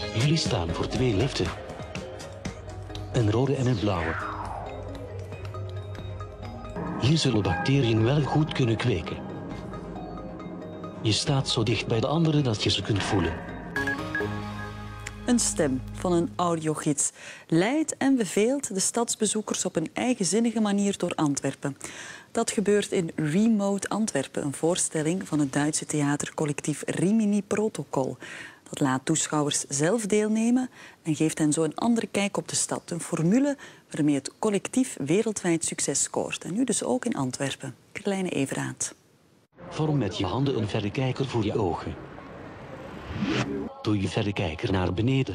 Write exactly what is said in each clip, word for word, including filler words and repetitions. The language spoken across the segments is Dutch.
Jullie staan voor twee liften. Een rode en een blauwe. Hier zullen bacteriën wel goed kunnen kweken. Je staat zo dicht bij de anderen dat je ze kunt voelen. Een stem van een audiogids leidt en beveelt de stadsbezoekers op een eigenzinnige manier door Antwerpen. Dat gebeurt in Remote Antwerpen, een voorstelling van het Duitse theatercollectief Rimini Protocol. Dat laat toeschouwers zelf deelnemen en geeft hen zo een andere kijk op de stad. Een formule waarmee het collectief wereldwijd succes scoort. En nu dus ook in Antwerpen. Carlijne Everaat. Vorm met je handen een verrekijker voor je ogen. Doe je verrekijker naar beneden.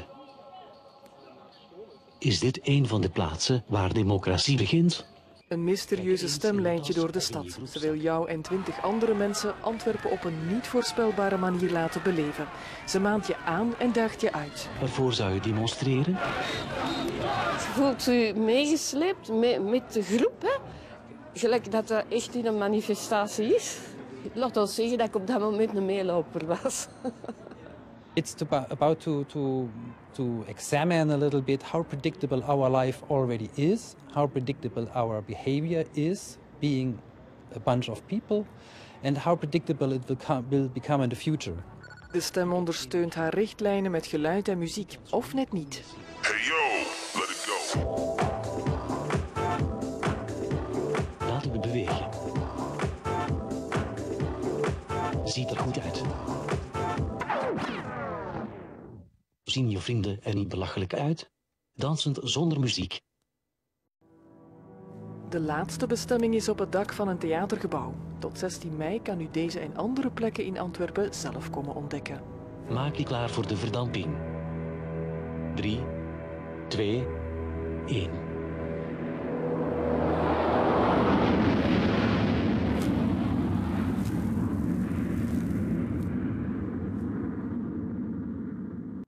Is dit een van de plaatsen waar democratie begint? Een mysterieuze stem leidt je door de stad. Ze wil jou en twintig andere mensen Antwerpen op een niet voorspelbare manier laten beleven. Ze maant je aan en daagt je uit. Waarvoor zou je demonstreren? Voelt u meegesleept met, met de groep, hè? Gelijk dat dat echt in een manifestatie is. Laat ons zeggen dat ik op dat moment een meeloper was. It's about to, to, to examine a little bit how predictable our life already is, how predictable our behavior is, being a bunch of people, and how predictable it will, come, will become in the future. De stem ondersteunt haar richtlijnen met geluid en muziek, of net niet. Hey yo, let it go. Laten we bewegen. Ziet er goed uit. Zien je vrienden er niet belachelijk uit? Dansend zonder muziek. De laatste bestemming is op het dak van een theatergebouw. Tot zestien mei kan u deze en andere plekken in Antwerpen zelf komen ontdekken. Maak je klaar voor de verdamping. drie, twee, één.